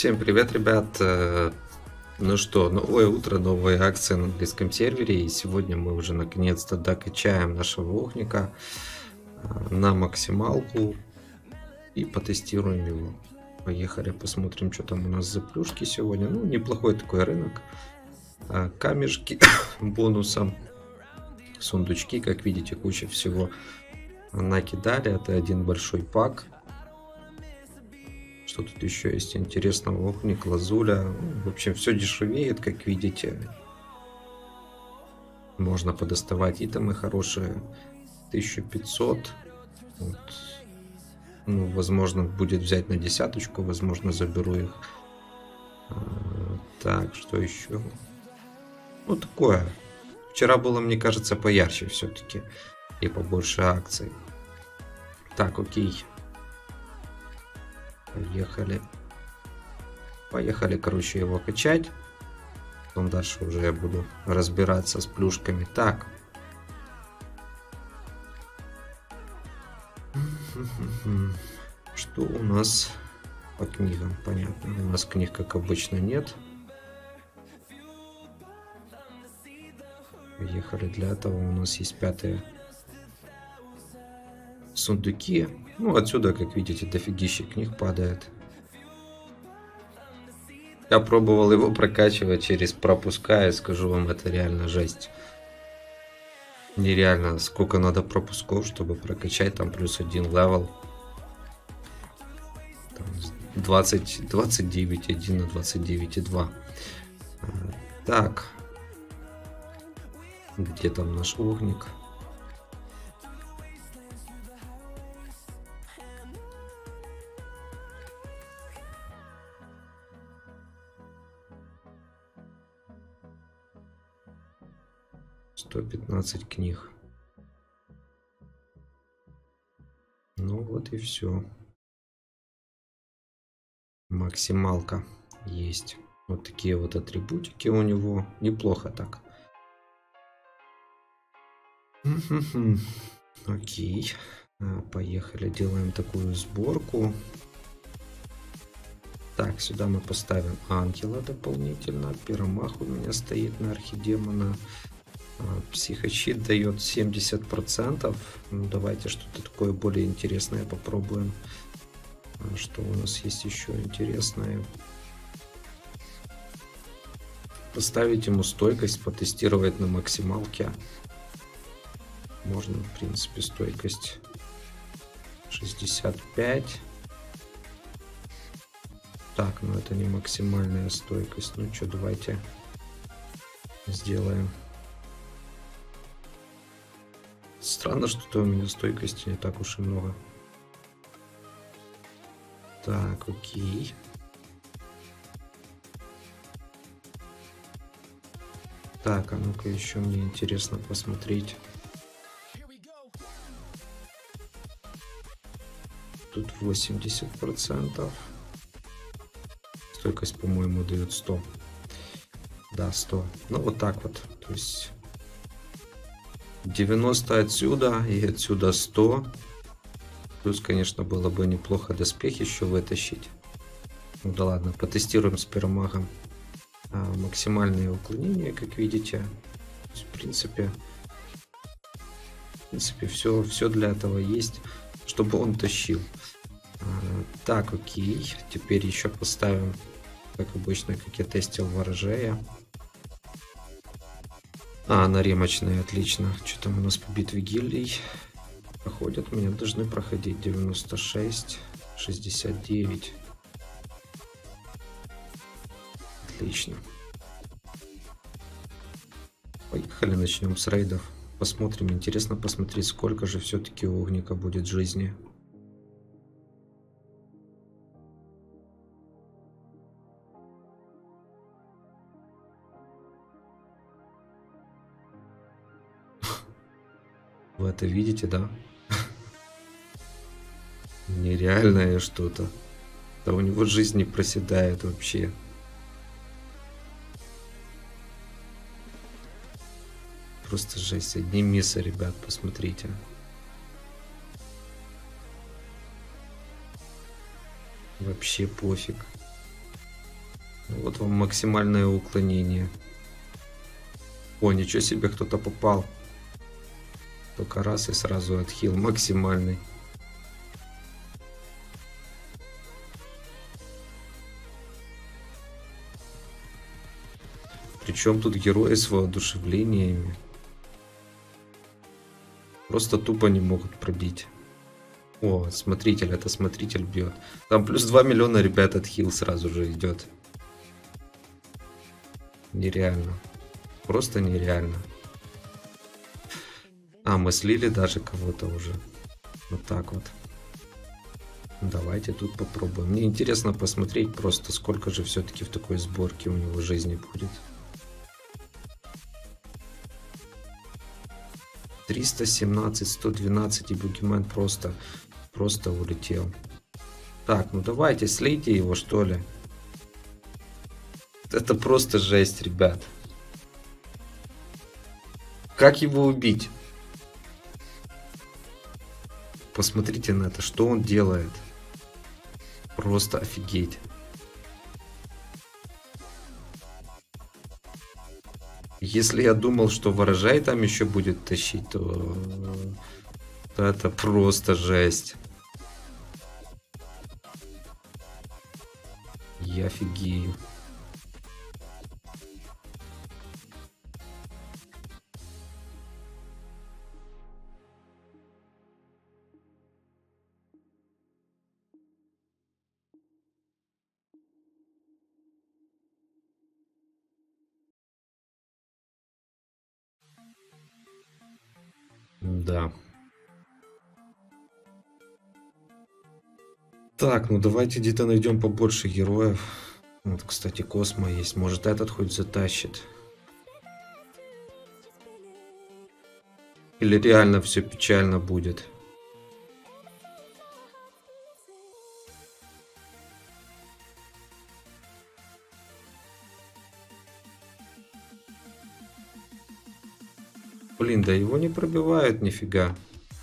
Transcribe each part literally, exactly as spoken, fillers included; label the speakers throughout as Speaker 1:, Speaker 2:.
Speaker 1: Всем привет, ребят! Э, Ну что, новое утро, новые акции на английском сервере. И сегодня мы уже наконец-то докачаем нашего огника э, на максималку и потестируем его. Поехали, посмотрим, что там у нас за плюшки сегодня. Ну, неплохой такой рынок. Э, Камешки бонусом, сундучки, как видите, куча всего накидали. Это один большой пак. Что тут еще есть интересного? Огник, лазуля. В общем, все дешевеет, как видите. Можно подоставать итемы хорошие. тысяча пятьсот. Вот. Ну, возможно, будет взять на десяточку. Возможно, заберу их. А, так, что еще? Ну, такое. Вчера было, мне кажется, поярче все-таки. И побольше акций. Так, окей. Поехали. Поехали, короче, его качать. Потом дальше уже я буду разбираться с плюшками. Так. Что у нас по книгам? Понятно. У нас книг, как обычно, нет. Поехали. Для этого у нас есть пятые сундуки. Ну, отсюда, как видите, дофигища книг падает. Я пробовал его прокачивать через пропуска, и скажу вам, это реально жесть. Нереально, сколько надо пропусков, чтобы прокачать там плюс один левел. Там двадцать, двадцать девять и один на двадцать девять и два. Так. Где там наш огник? сто пятнадцать книг. Ну вот и все. Максималка есть. Вот такие вот атрибутики у него. Неплохо так. Окей. Поехали. Делаем такую сборку. Так, сюда мы поставим ангела дополнительно. Пиромах у меня стоит на архидемона. Психощит дает семьдесят процентов. Ну, давайте что-то такое более интересное попробуем. Что у нас есть еще интересное? Поставить ему стойкость, потестировать на максималке. Можно, в принципе, стойкость шестьдесят пять. Так, ну это не максимальная стойкость. Ну что, давайте сделаем. Странно, что-то у меня стойкости не так уж и много. Так, окей. Так, а ну-ка еще мне интересно посмотреть. Тут восемьдесят процентов. Стойкость, по-моему, дает сто. Да, сто. Ну, вот так вот. То есть девяносто отсюда и отсюда сто. Плюс, конечно, было бы неплохо доспех еще вытащить. Ну да ладно, потестируем с пиромагом. А, максимальные уклонения, как видите. В принципе, в принципе, все, все для этого есть, чтобы он тащил. А, так, окей. Теперь еще поставим, как обычно, как я тестил ворожея. А, на ремочные, отлично. Что там у нас по битве гильдий? Проходят, меня должны проходить девяносто шесть, шестьдесят девять. Отлично. Поехали, начнем с рейдов. Посмотрим. Интересно посмотреть, сколько же все-таки у огника будет жизни. Вы это видите, да? Нереальное что-то. Да у него жизнь не проседает вообще. Просто жесть. Одни миссы, ребят, посмотрите. Вообще пофиг. Вот вам максимальное уклонение. О, ничего себе, кто-то попал. Только раз и сразу отхил максимальный. Причем тут герои с воодушевлениями. Просто тупо не могут пробить. О, смотритель, это смотритель бьет. Там плюс два миллиона, ребят, отхил сразу же идет. Нереально. Просто нереально. А, мы слили даже кого-то уже. Вот так вот. Давайте тут попробуем. Мне интересно посмотреть просто, сколько же все-таки в такой сборке у него жизни будет. триста семнадцать, сто двенадцать, и Бугимен просто, просто улетел. Так, ну давайте, слейте его, что ли. Это просто жесть, ребят. Как его убить? Посмотрите на это, что он делает. Просто офигеть. Если я думал, что ворожай там еще будет тащить, то, то это просто жесть. Я офигею. Да. Так, ну давайте где-то найдем побольше героев. Вот, кстати, Космо есть. Может, этот хоть затащит. Или реально все печально будет. Блин, да его не пробивают нифига.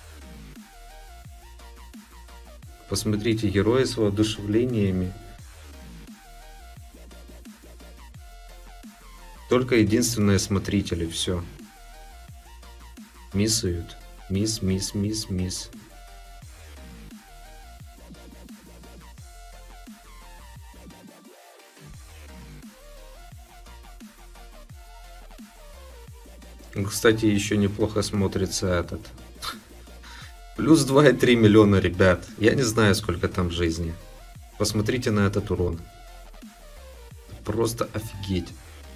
Speaker 1: Посмотрите, герои с воодушевлениями. Только единственное смотрители, все. Миссают. Мисс, мисс, мисс, мисс. Кстати, еще неплохо смотрится этот. Плюс два и три миллиона, ребят. Я не знаю, сколько там жизни. Посмотрите на этот урон. Просто офигеть.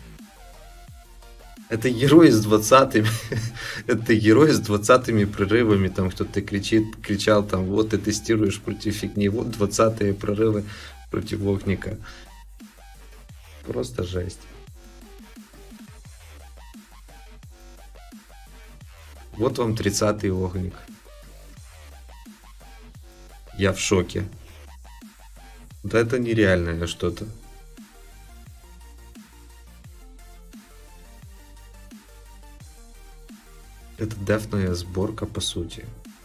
Speaker 1: Это герой с двадцатыми. Это герой с двадцатыми прорывами. Там кто-то кричит, кричал, там, вот ты тестируешь против фигни. Вот двадцатые прорывы против огника. Просто жесть. Вот вам тридцатый огник. Я в шоке. Да это нереальное что-то. Это дефная сборка, по сути.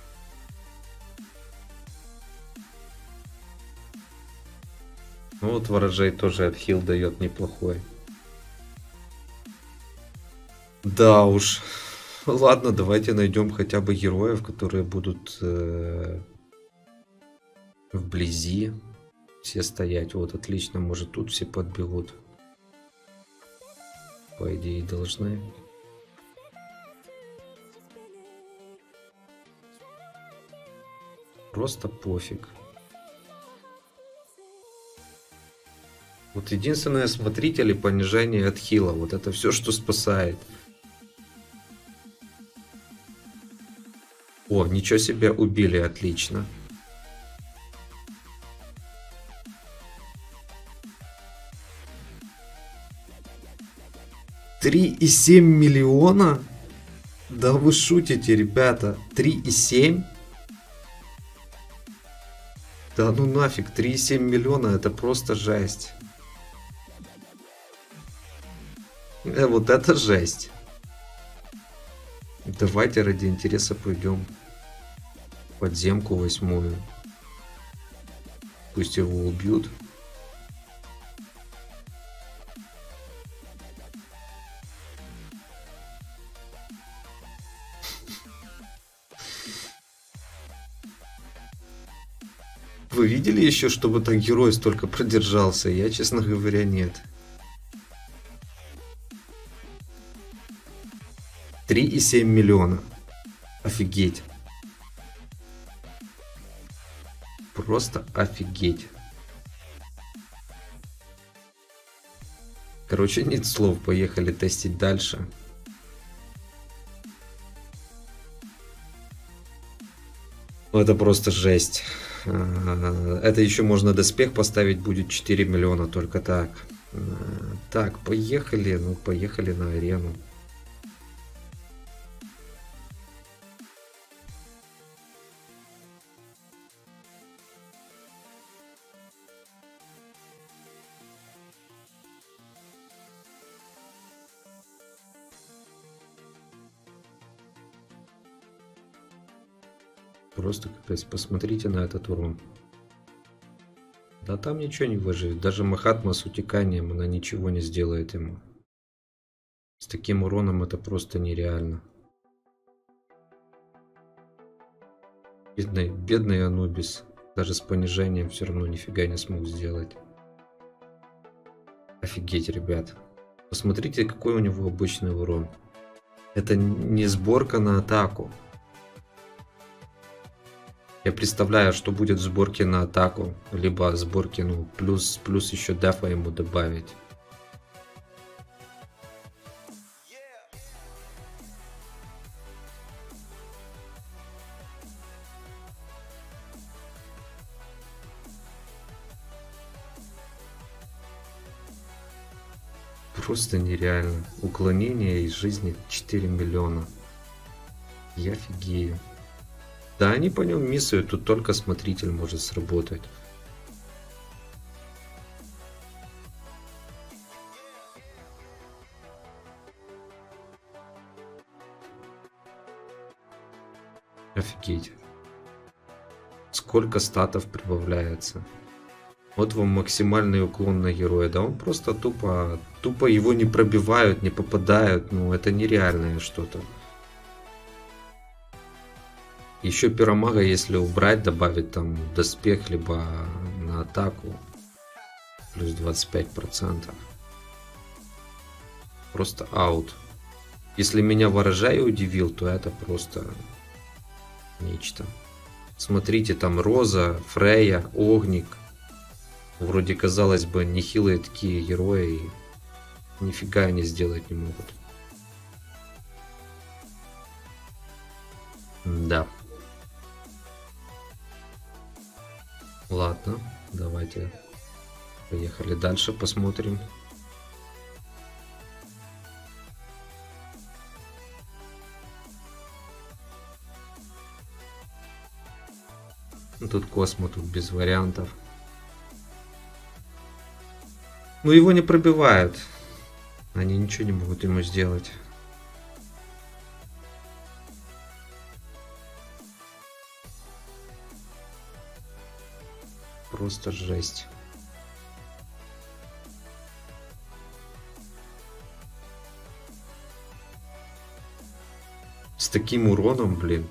Speaker 1: Ну вот ворожей тоже отхил дает неплохой. Да уж. Ладно, давайте найдем хотя бы героев, которые будут э, вблизи все стоять. Вот, отлично, может тут все подбегут. По идее должны. Просто пофиг. Вот единственное, смотрители, понижение отхила. Вот это все, что спасает. О, ничего себе, убили, отлично. три и семь миллиона? Да вы шутите, ребята. три и семь? Да ну нафиг, три и семь миллиона, это просто жесть. Э, вот это жесть. Давайте ради интереса пойдем в подземку восьмую. Пусть его убьют. Вы видели еще, чтобы так герой столько продержался? Я, честно говоря, нет. три и семь миллиона. Офигеть. Просто офигеть. Короче, нет слов. Поехали тестить дальше. Это просто жесть. Это еще можно доспех поставить, будет четыре миллиона, только так. Так, поехали, ну поехали на арену. Просто капец, посмотрите на этот урон. Да там ничего не выживет. Даже Махатма с утеканием, она ничего не сделает ему. С таким уроном это просто нереально. Бедный, бедный Анубис. Даже с понижением все равно нифига не смог сделать. Офигеть, ребят. Посмотрите, какой у него обычный урон. Это не сборка на атаку. Я представляю, что будет в сборке на атаку, либо сборки, ну, плюс, плюс еще дефа ему добавить. Просто нереально. Уклонение из жизни четыре миллиона. Я офигею. Да, они по нему миссуют, тут только смотритель может сработать. Офигеть. Сколько статов прибавляется. Вот вам максимальный уклон на героя. Да он просто тупо, тупо его не пробивают, не попадают. Ну, это нереальное что-то. Еще пиромага, если убрать, добавить там доспех, либо на атаку, плюс двадцать пять процентов. Просто аут. Если меня ворожай удивил, то это просто нечто. Смотрите, там Роза, Фрея, Огник. Вроде, казалось бы, нехилые такие герои. И нифига они сделать не могут. Да. Ладно, давайте поехали дальше, посмотрим. Тут Космо, тут без вариантов. Но его не пробивают. Они ничего не могут ему сделать. Просто жесть. С таким уроном, блин.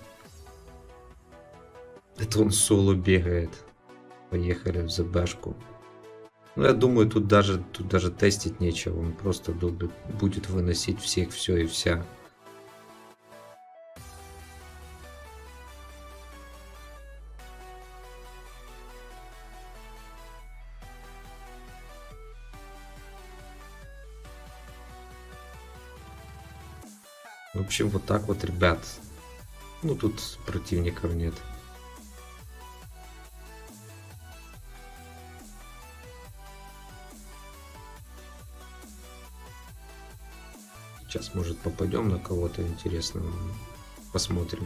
Speaker 1: Это он соло бегает. Поехали в ЗБшку. Ну, я думаю, тут даже, тут даже тестить нечего. Он просто будет выносить всех, все и вся. В общем, вот так вот, ребят. Ну, тут противников нет. Сейчас, может, попадем на кого-то интересного. Посмотрим.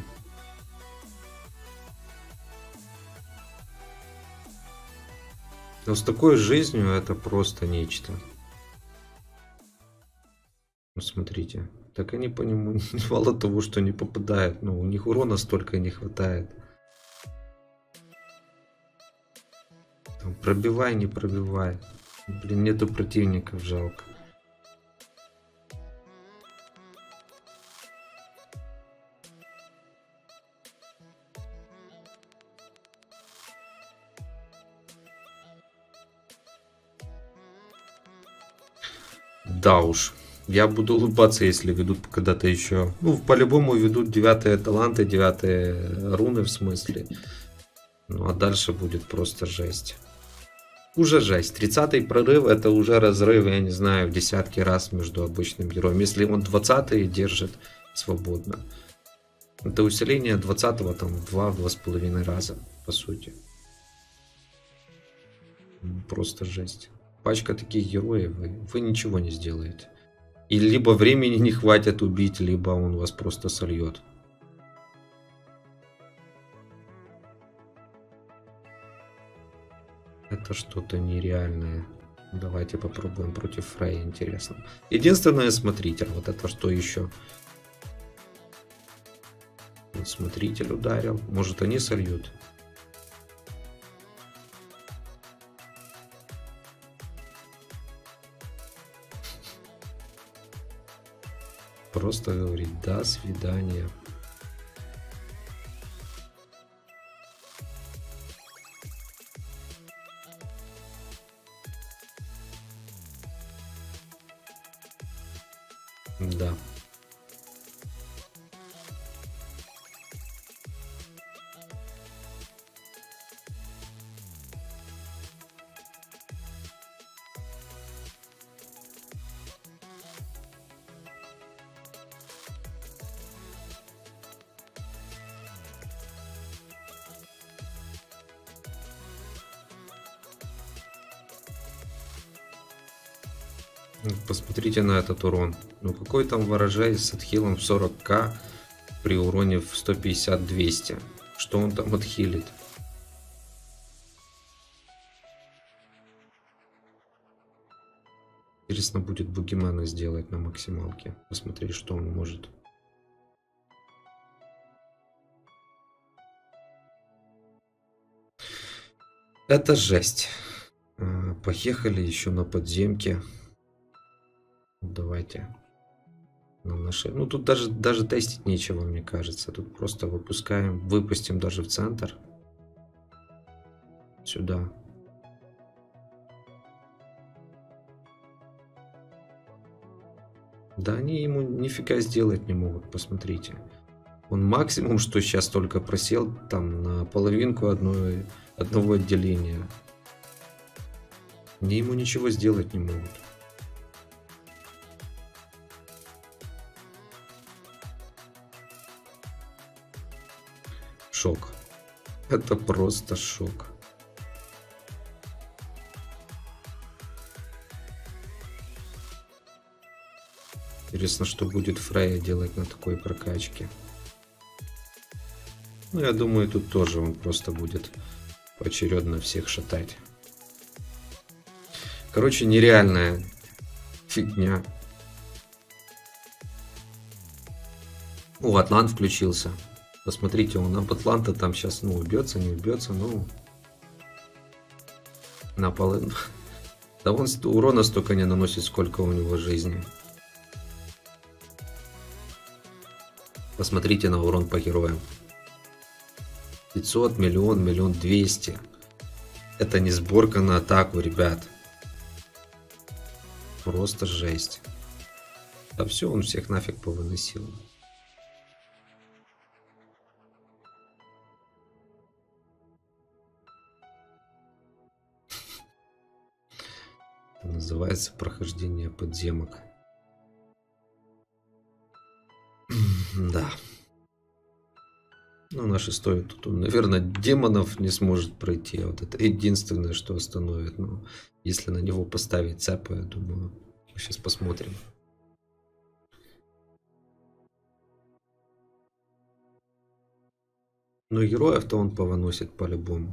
Speaker 1: Но с такой жизнью это просто нечто. Ну, смотрите. Так они по нему мало того, что не попадают. Но у них урона столько не хватает. Там, пробивай, не пробивай. Блин, нету противников, жалко. Да уж. Я буду улыбаться, если ведут когда-то еще. Ну, по-любому ведут девятые таланты, девятые руны в смысле. Ну, а дальше будет просто жесть. Уже жесть. тридцатый прорыв — это уже разрыв, я не знаю, в десятки раз между обычным героем. Если он двадцатый держит свободно, это усиление двадцатого там в два-два с половиной раза, по сути. Просто жесть. Пачка таких героев, вы, вы ничего не сделаете. И либо времени не хватит убить, либо он вас просто сольет. Это что-то нереальное. Давайте попробуем против Фрея, интересно. Единственное, смотритель. Вот это что еще? Вот смотритель ударил. Может, они сольют? Просто говорит до свидания. Да. Посмотрите на этот урон. Ну какой там ворожей с отхилом в сорок ка при уроне в сто пятьдесят — двести. Что он там отхилит? Интересно будет Бугимана сделать на максималке. Посмотреть, что он может. Это жесть. Поехали еще на подземке. Давайте на наши. Ну тут даже даже тестить нечего, мне кажется. Тут просто выпускаем, выпустим даже в центр. Сюда. Да они ему нифига сделать не могут, посмотрите. Он максимум, что сейчас только просел там на половинку одной, одного отделения. Они ему ничего сделать не могут. Шок. Это просто шок. Интересно, что будет Фрея делать на такой прокачке. Ну, я думаю, тут тоже он просто будет поочередно всех шатать. Короче, нереальная фигня. О, Атлант включился. Посмотрите, он об Атланта там сейчас, ну, убьется, не убьется, ну, на половину. Да он урона столько не наносит, сколько у него жизни. Посмотрите на урон по героям. пятьсот, миллион, миллион двести. Это не сборка на атаку, ребят. Просто жесть. Да все, он всех нафиг повыносил. Это называется прохождение подземок. Да. Ну, на шестой тут он, наверное, демонов не сможет пройти. Вот это единственное, что остановит. Но если на него поставить цепы, я думаю, сейчас посмотрим. Но героев-то он повыносит по-любому.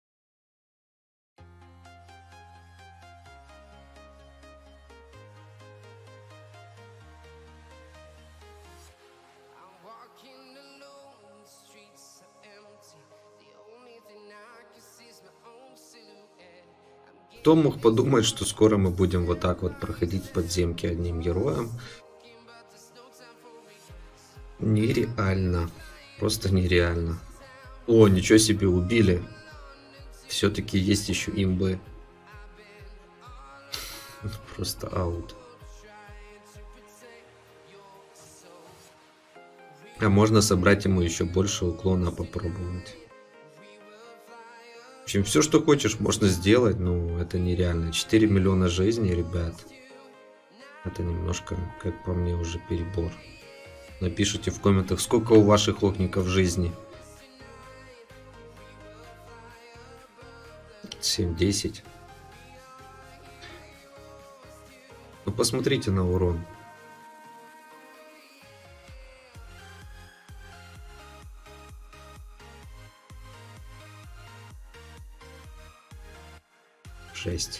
Speaker 1: Кто мог подумать, что скоро мы будем вот так вот проходить подземки одним героем? Нереально. Просто нереально. О, ничего себе, убили. Все-таки есть еще имбы. Просто аут. А можно собрать ему еще больше уклона попробовать. В общем, все, что хочешь, можно сделать, но это нереально. четыре миллиона жизней, ребят. Это немножко, как по мне, уже перебор. Напишите в комментах, сколько у ваших охников жизни. семь-десять. Ну, посмотрите на урон. шесть.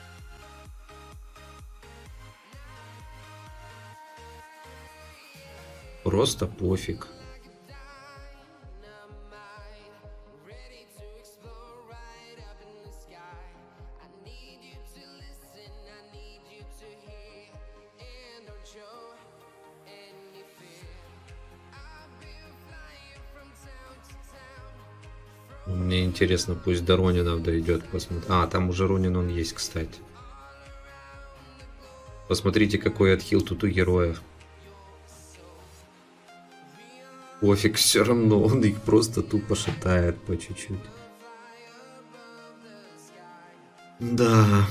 Speaker 1: Просто пофиг. Мне интересно, пусть до Ронинов дойдет. Посмотри. А, там уже Ронин он есть, кстати. Посмотрите, какой отхил тут у героев. Пофиг, все равно он их просто тупо шатает по чуть-чуть. Да.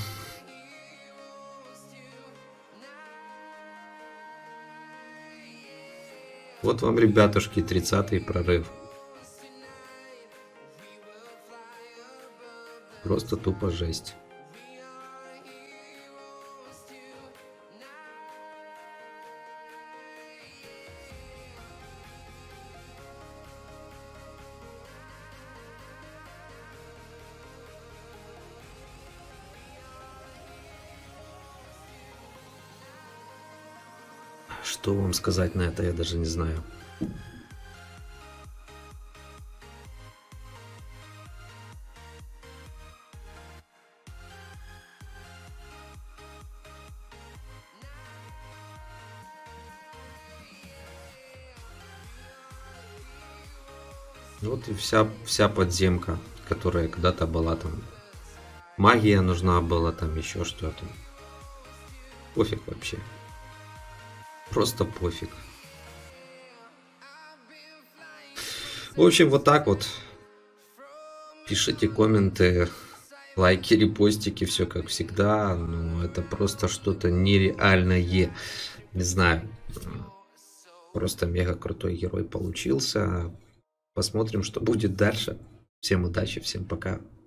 Speaker 1: Вот вам, ребятушки, тридцатый прорыв. Просто тупо жесть. Что вам сказать на это, я даже не знаю. Вот и вся, вся подземка, которая когда-то была там. Магия нужна была, там еще что-то. Пофиг вообще. Просто пофиг. В общем, вот так вот. Пишите комменты, лайки, репостики, все как всегда. Ну, это просто что-то нереальное. Не знаю. Просто мега крутой герой получился. Посмотрим, что будет дальше. Всем удачи, всем пока.